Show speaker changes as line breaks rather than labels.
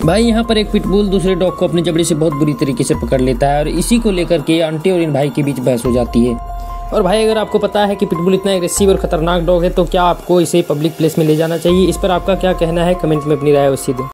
भाई यहाँ पर एक पिटबुल दूसरे डॉग को अपनी जबड़े से बहुत बुरी तरीके से पकड़ लेता है और इसी को लेकर के आंटी और इन भाई के बीच बहस हो जाती है। और भाई अगर आपको पता है कि पिटबुल इतना एग्रेसिव और खतरनाक डॉग है तो क्या आपको इसे पब्लिक प्लेस में ले जाना चाहिए? इस पर आपका क्या कहना है? कमेंट में अपनी राय अवश्य दें।